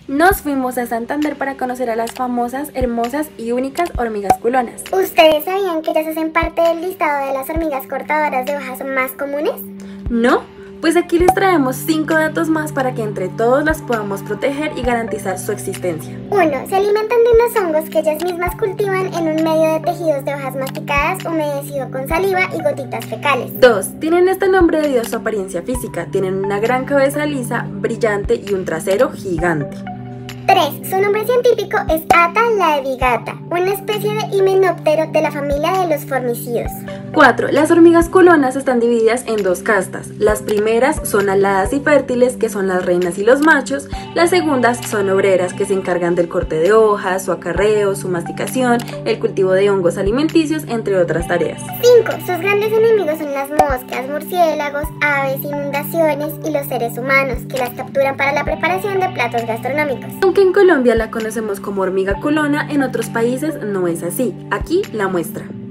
Nos fuimos a Santander para conocer a las famosas, hermosas y únicas hormigas culonas. ¿Ustedes sabían que ellas hacen parte del listado de las hormigas cortadoras de hojas más comunes? ¿No? Pues aquí les traemos 5 datos más para que entre todos las podamos proteger y garantizar su existencia. 1. Se alimentan de unos hongos que ellas mismas cultivan en un medio de tejidos de hojas masticadas humedecido con saliva y gotitas fecales. 2. Tienen este nombre debido a su apariencia física. Tienen una gran cabeza lisa, brillante y un trasero gigante. 3. Su nombre científico es Atta laevigata, una especie de himenóptero de la familia de los formicidos. 4. Las hormigas culonas están divididas en 2 castas. Las primeras son aladas y fértiles, que son las reinas y los machos. Las segundas son obreras, que se encargan del corte de hojas, su acarreo, su masticación, el cultivo de hongos alimenticios, entre otras tareas. 5. Sus grandes enemigos son las moscas, murciélagos, aves, inundaciones y los seres humanos, que las capturan para la preparación de platos gastronómicos. Aunque en Colombia la conocemos como hormiga culona, en otros países no es así. Aquí la muestra.